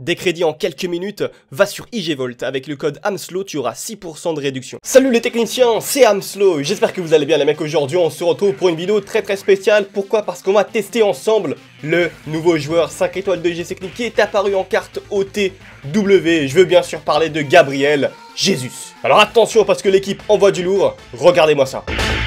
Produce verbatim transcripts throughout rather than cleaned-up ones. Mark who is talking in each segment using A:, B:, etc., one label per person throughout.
A: Des crédits en quelques minutes, va sur I G Volt, avec le code AMSLO, tu auras six pour cent de réduction. Salut les techniciens, c'est AMSLO, j'espère que vous allez bien les mecs. Aujourd'hui on se retrouve pour une vidéo très très spéciale. Pourquoi? Parce qu'on va tester ensemble le nouveau joueur cinq étoiles de G C Clinic qui est apparu en carte O T W. Je veux bien sûr parler de Gabriel Jesus. Alors attention parce que l'équipe envoie du lourd, regardez-moi ça.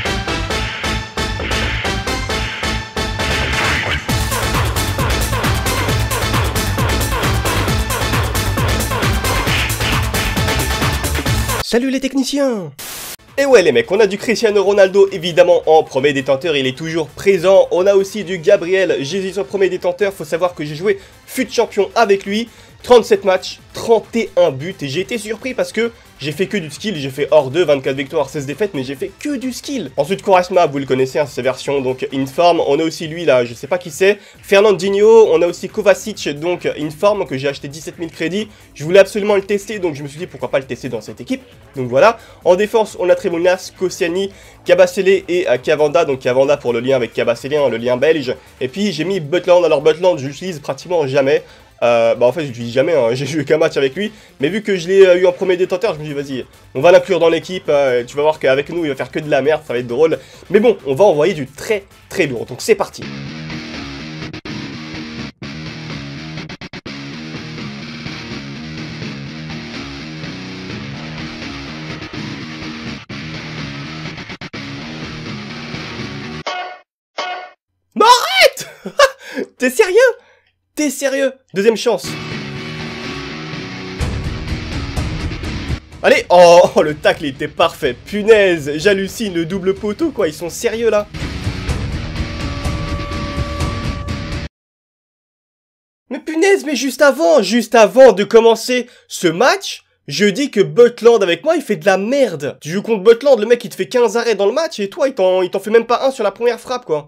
A: Salut les techniciens! Et ouais les mecs, on a du Cristiano Ronaldo évidemment en premier détenteur, il est toujours présent. On a aussi du Gabriel Jesus en premier détenteur, faut savoir que j'ai joué fut champion avec lui. trente-sept matchs, trente et un buts et j'ai été surpris parce que j'ai fait que du skill, j'ai fait hors deux, vingt-quatre victoires, seize défaites, mais j'ai fait que du skill. Ensuite Quaresma, vous le connaissez, hein, c'est sa version donc Inform. On a aussi lui là, je sais pas qui c'est, Fernandinho. On a aussi Kovacic, donc Inform, que j'ai acheté dix-sept mille crédits. Je voulais absolument le tester, donc je me suis dit pourquoi pas le tester dans cette équipe. Donc voilà. En défense, on a Tremounas, Koscielny, Kabasele et euh, Cavanda. Donc Cavanda pour le lien avec Kabasele, hein, le lien belge. Et puis j'ai mis Butland. Alors Butland, je l'utilise pratiquement jamais. Euh, bah en fait je l'utilise jamais, hein. J'ai joué qu'un match avec lui. Mais vu que je l'ai euh, eu en premier détenteur, je me dis vas-y, on va l'inclure dans l'équipe, euh, tu vas voir qu'avec nous il va faire que de la merde, ça va être drôle. Mais bon, on va envoyer du très très lourd, donc c'est parti. Mais arrête. T'es sérieux? T'es sérieux? Deuxième chance. Allez. Oh, le tacle il était parfait. Punaise, j'hallucine, le double poteau quoi. Ils sont sérieux là. Mais punaise, mais juste avant, juste avant de commencer ce match, je dis que Butland avec moi il fait de la merde. Tu joues contre Butland, le mec il te fait quinze arrêts dans le match et toi il t'en il t'en fait même pas un sur la première frappe quoi.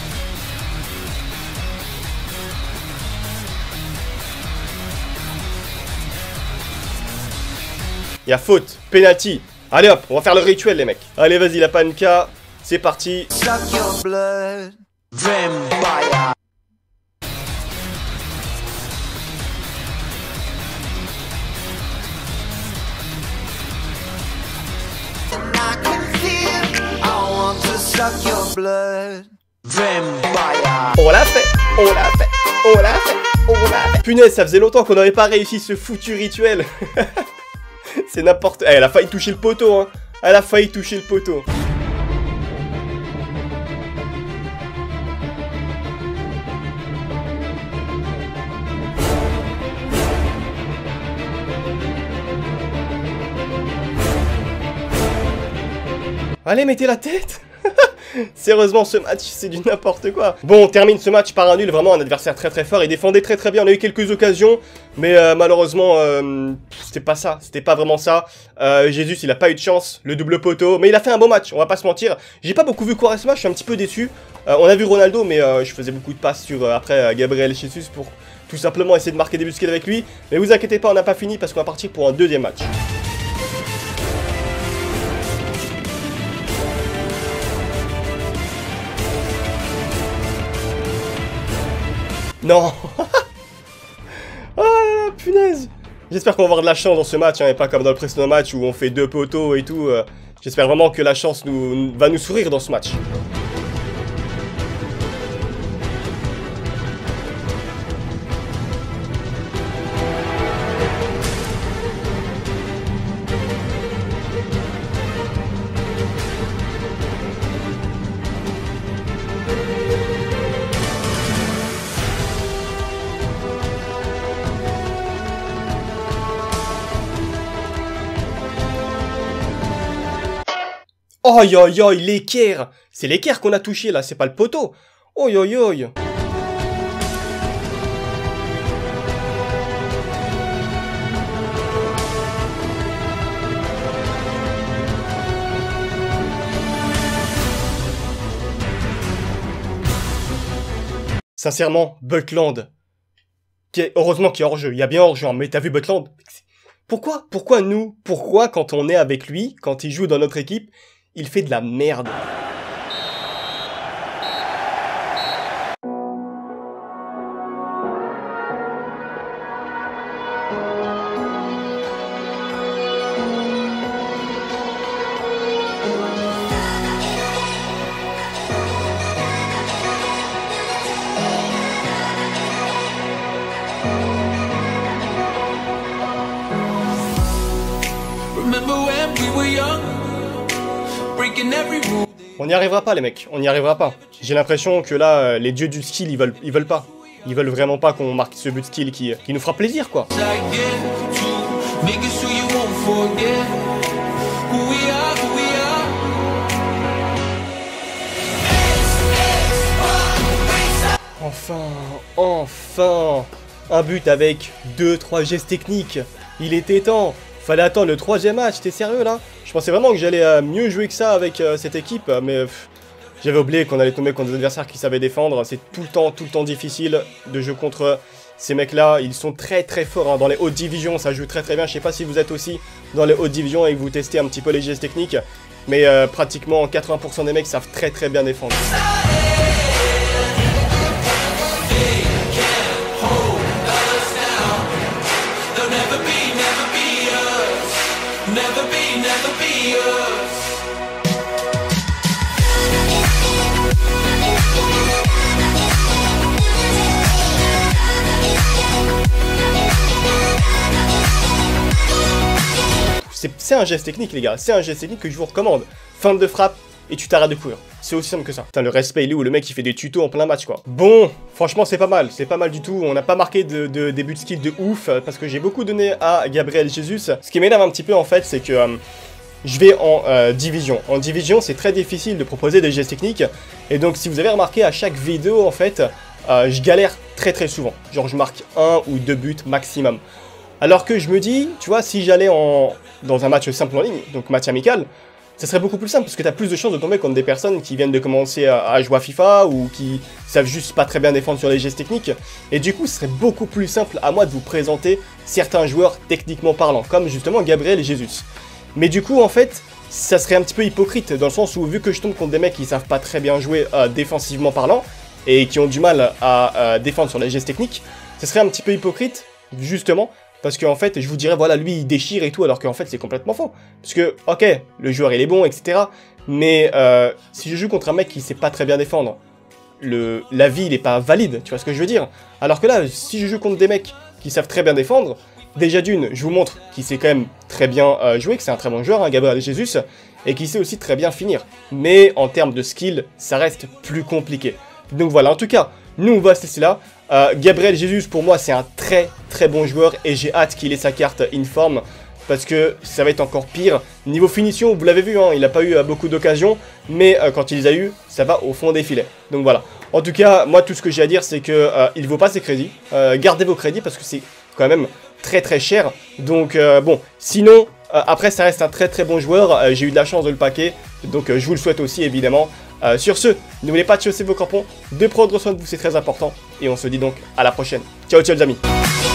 A: Y'a faute, penalty. Allez hop, on va faire le rituel les mecs. Allez vas-y la panka, c'est parti. On l'a fait, on l'a fait, on l'a fait, on l'a fait. Punaise, ça faisait longtemps qu'on n'avait pas réussi ce foutu rituel. C'est n'importe... Eh, elle a failli toucher le poteau, hein. Elle a failli toucher le poteau. Allez, mettez la tête. Sérieusement, ce match, c'est du n'importe quoi. Bon, on termine ce match par un nul. Vraiment, un adversaire très très fort. Il défendait très très bien. On a eu quelques occasions. Mais euh, malheureusement, euh, c'était pas ça. C'était pas vraiment ça. Euh, Jesus, il a pas eu de chance. Le double poteau. Mais il a fait un bon match. On va pas se mentir. J'ai pas beaucoup vu Quaresma. Je suis un petit peu déçu. Euh, on a vu Ronaldo. Mais euh, je faisais beaucoup de passes sur euh, après euh, Gabriel Jesus pour tout simplement essayer de marquer des buts avec lui. Mais vous inquiétez pas, on n'a pas fini parce qu'on va partir pour un deuxième match. Non. Ah, punaise. J'espère qu'on va avoir de la chance dans ce match, hein, et pas comme dans le précédent match où on fait deux poteaux et tout. Euh, J'espère vraiment que la chance nous, va nous sourire dans ce match. Oh yo yo, l'équerre. C'est l'équerre qu'on a touché là, c'est pas le poteau. Oh yo yo. Sincèrement, Butland. Qui est, heureusement qu'il y a hors-jeu. Il y a bien hors-jeu, mais t'as vu Butland? Pourquoi? Pourquoi nous? Pourquoi quand on est avec lui, quand il joue dans notre équipe, il fait de la merde? On n'y arrivera pas les mecs, on n'y arrivera pas. J'ai l'impression que là, euh, les dieux du skill, ils veulent, ils veulent pas. Ils veulent vraiment pas qu'on marque ce but skill qui, qui nous fera plaisir quoi. Enfin, enfin, un but avec deux trois gestes techniques. Il était temps. Fallait attendre le troisième match, t'es sérieux là? Je pensais vraiment que j'allais euh, mieux jouer que ça avec euh, cette équipe, mais j'avais oublié qu'on allait tomber contre des adversaires qui savaient défendre. C'est tout le temps, tout le temps difficile de jouer contre ces mecs-là. Ils sont très très forts hein. Dans les hautes divisions, ça joue très très bien. Je sais pas si vous êtes aussi dans les hautes divisions et que vous testez un petit peu les gestes techniques, mais euh, pratiquement quatre-vingts pour cent des mecs savent très très bien défendre. C'est un geste technique les gars, c'est un geste technique que je vous recommande. Feinte de frappe et tu t'arrêtes de courir. C'est aussi simple que ça. Putain, le respect il est où, le mec il fait des tutos en plein match quoi. Bon, franchement c'est pas mal, c'est pas mal du tout. On n'a pas marqué de, de début de skill de ouf parce que j'ai beaucoup donné à Gabriel Jesus. Ce qui m'énerve un petit peu en fait c'est que euh, je vais en euh, division. En division c'est très difficile de proposer des gestes techniques. Et donc si vous avez remarqué à chaque vidéo en fait, euh, je galère très très souvent. Genre je marque un ou deux buts maximum. Alors que je me dis, tu vois, si j'allais en dans un match simple en ligne, donc match amical, ça serait beaucoup plus simple parce que tu as plus de chances de tomber contre des personnes qui viennent de commencer à, à jouer à FIFA ou qui savent juste pas très bien défendre sur les gestes techniques. Et du coup, ce serait beaucoup plus simple à moi de vous présenter certains joueurs techniquement parlant, comme justement Gabriel Jesus. Mais du coup, en fait, ça serait un petit peu hypocrite dans le sens où vu que je tombe contre des mecs qui savent pas très bien jouer euh, défensivement parlant et qui ont du mal à euh, défendre sur les gestes techniques, ce serait un petit peu hypocrite, justement, parce qu'en fait, je vous dirais, voilà, lui, il déchire et tout, alors qu'en fait, c'est complètement faux. Parce que, ok, le joueur, il est bon, et cetera. Mais euh, si je joue contre un mec qui sait pas très bien défendre, le, la vie, il est pas valide, tu vois ce que je veux dire? Alors que là, si je joue contre des mecs qui savent très bien défendre, déjà d'une, je vous montre qu'il sait quand même très bien euh, jouer, que c'est un très bon joueur, hein, Gabriel Jesus, et qu'il sait aussi très bien finir. Mais en termes de skill, ça reste plus compliqué. Donc voilà, en tout cas, nous, on va se laisser là. Euh, Gabriel Jesus, pour moi, c'est un très très bon joueur et j'ai hâte qu'il ait sa carte informe parce que ça va être encore pire. Niveau finition, vous l'avez vu, hein, il n'a pas eu euh, beaucoup d'occasions, mais euh, quand il les a eu, ça va au fond des filets. Donc voilà. En tout cas, moi, tout ce que j'ai à dire, c'est que euh, il vaut pas ses crédits. Euh, gardez vos crédits parce que c'est quand même très très cher. Donc euh, bon, sinon, euh, après, ça reste un très très bon joueur. Euh, j'ai eu de la chance de le paquer, donc euh, je vous le souhaite aussi, évidemment. Euh, sur ce, n'oubliez pas de chausser vos crampons, de prendre soin de vous, c'est très important. Et on se dit donc à la prochaine. Ciao, ciao les amis.